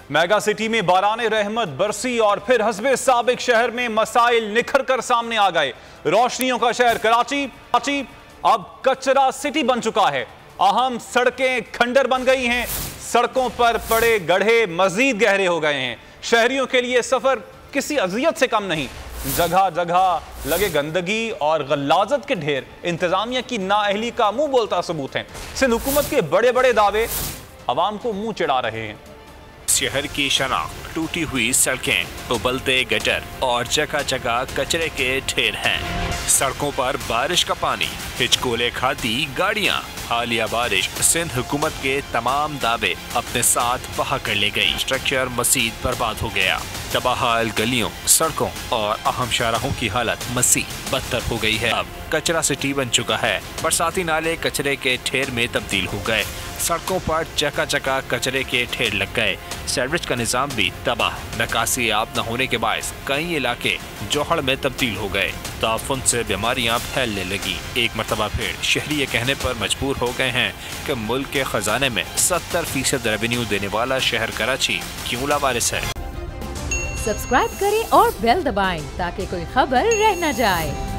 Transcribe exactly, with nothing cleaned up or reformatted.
Mega city में बाराने रहमत बरसी और फिर हस्बे साबिक शहर में मसाइल निखर कर सामने आ गए। रोशनियों का शहर कराची कराची अब कचरा सिटी बन चुका है। अहम सड़कें खंडर बन गई हैं। सड़कों पर पड़े गड्ढे मजीद गहरे हो गए हैं। शहरियों के लिए सफर किसी अजियत से कम नहीं। जगह जगह लगे गंदगी और गल्लाजत के ढेर इंतजामिया की नाअहली का मुंह बोलता सबूत है। सिंध हुकूमत के बड़े बड़े दावे अवाम को मुंह चिढ़ा रहे हैं। शहर की शनाख्त टूटी हुई सड़कें, उबलते गटर और जगह जगह कचरे के ढेर हैं। सड़कों पर बारिश का पानी, हिचकोले खाती गाड़ियां। हालिया बारिश सिंध हुकूमत के तमाम दावे अपने साथ बहा कर ले गई। स्ट्रक्चर मजीद बर्बाद हो गया। तबाहाल गलियों, सड़कों और अहम शाहराहों की हालत मजीद बदतर हो गई है। अब कचरा सिटी बन चुका है। बरसाती नाले कचरे के ढेर में तब्दील हो गए। सड़कों पर जगह जगह कचरे के ढेर लग गए। सीवरेज का निजाम भी तबाह। निकासी आब न होने के बायस कई इलाके जोहड़ में तब्दील हो गए। ताफुन से बीमारियां फैलने लगी। एक मरतबा फिर शहरी ये कहने पर मजबूर हो गए हैं कि मुल्क के खजाने में सत्तर फीसद रेवेन्यू देने वाला शहर कराची क्यों लावारिस है। सब्सक्राइब करें और बेल दबाएं ताकि कोई खबर रह न जाए।